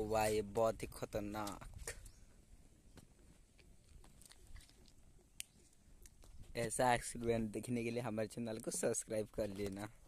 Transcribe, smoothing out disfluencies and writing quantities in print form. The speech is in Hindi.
वाह, ये बहुत ही खतरनाक। ऐसा एक्सीडेंट देखने के लिए हमारे चैनल को सब्सक्राइब कर लेना।